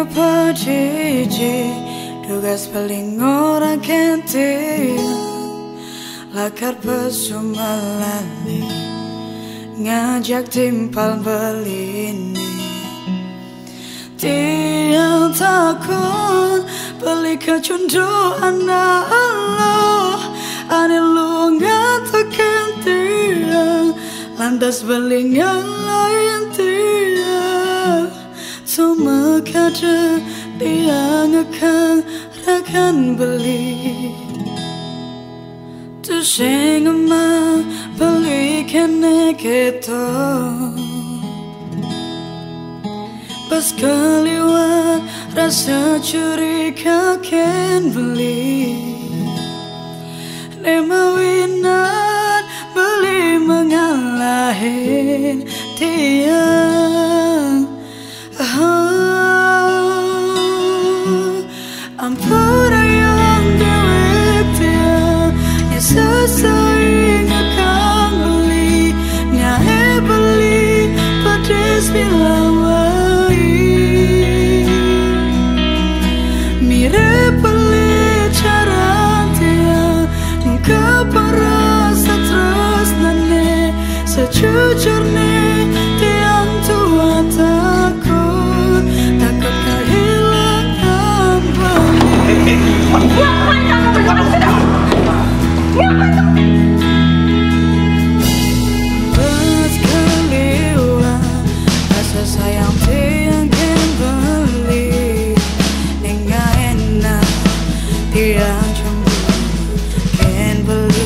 apa cici tugas paling ora kenti lakar pesumalali ngajak timpal belini tiang takut beli kecundu anak Allah ane lu ngatakan tiang lantas beli ngalain tiang semua kata tiang akan beli tu sing emang beli kene keto pas keliwat rasa curiga ken beli nemawinan beli mengalahin tiang ampura yang delik tiang ya sesuai akan beli nyahe beli pedes bilang sejujurnya tiang tua takut kehilangan balik. Pas keliwat rasa sayang tiang kan beli nggak enak tiang cemburu kan beli.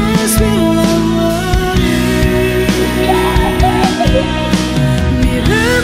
Mirip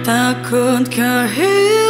takut kehilangan